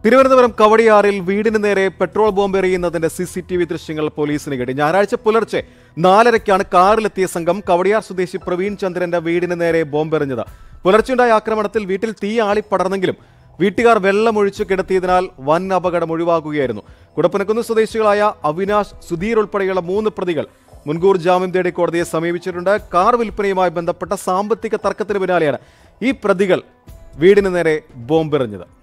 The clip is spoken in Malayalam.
തിരുവനന്തപുരം കവടിയാറിൽ വീടിന് നേരെ പെട്രോൾ ബോംബ് എറിയുന്നതിന്റെ CCTV ദൃശ്യങ്ങൾ പോലീസിന് കിട്ടി. ഞായറാഴ്ച പുലർച്ചെ 4:30-ക്കാണ് കാറിലെത്തിയ സംഘം കവടിയാർ സ്വദേശി പ്രവീൺ ചന്ദ്രന്റെ വീടിന് നേരെ ബോംബെറിഞ്ഞത്. പുലർച്ചെയുണ്ടായ ആക്രമണത്തിൽ വീട്ടിൽ തീ ആളിപ്പടർന്നെങ്കിലും വീട്ടുകാർ വെള്ളമൊഴിച്ചു കിടത്തിയതിനാൽ വൻ അപകടം ഒഴിവാക്കുകയായിരുന്നു. കുടപ്പനക്കുന്ന് സ്വദേശികളായ അവിനാശ്, സുധീർ ഉൾപ്പെടെയുള്ള 3 പ്രതികൾ മുൻകൂർ ജാമ്യം തേടി കോടതിയെ സമീപിച്ചിട്ടുണ്ട്. കാർ വിൽപ്പനയുമായി ബന്ധപ്പെട്ട സാമ്പത്തിക തർക്കത്തിന് പിന്നാലെയാണ് ഈ പ്രതികൾ വീടിന് നേരെ ബോംബെറിഞ്ഞത്.